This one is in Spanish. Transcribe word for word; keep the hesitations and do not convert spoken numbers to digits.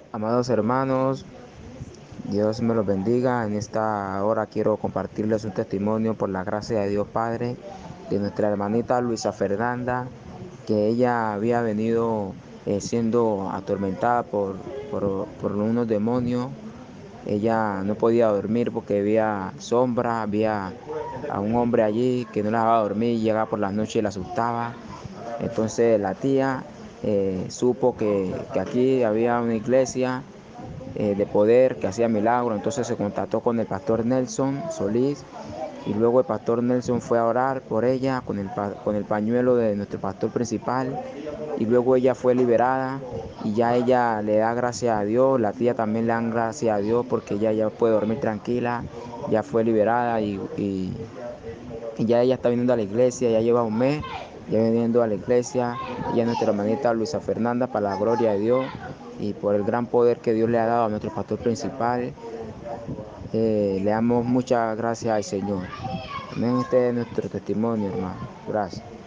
Amados hermanos, Dios me los bendiga. En esta hora quiero compartirles un testimonio por la gracia de Dios Padre de nuestra hermanita Luisa Fernanda, que ella había venido eh, siendo atormentada por, por, por unos demonios. Ella no podía dormir porque había sombra, había a un hombre allí que no la dejaba dormir, llegaba por las noches y la asustaba. Entonces la tía eh, supo que, que aquí había una iglesia eh, de poder que hacía milagros. Entonces se contactó con el pastor Nelson Solís, y luego el pastor Nelson fue a orar por ella con el, con el pañuelo de nuestro pastor principal, y luego ella fue liberada y ya ella le da gracias a Dios. La tía también le dan gracias a Dios porque ella ya puede dormir tranquila, ya fue liberada y, y, y ya ella está viniendo a la iglesia. Ya lleva un mes ya viniendo a la iglesia. Ella es nuestra hermanita Luisa Fernanda, para la gloria de Dios y por el gran poder que Dios le ha dado a nuestro pastor principal. Eh, le damos muchas gracias al Señor. Amén. Este es nuestro testimonio, hermano. Gracias.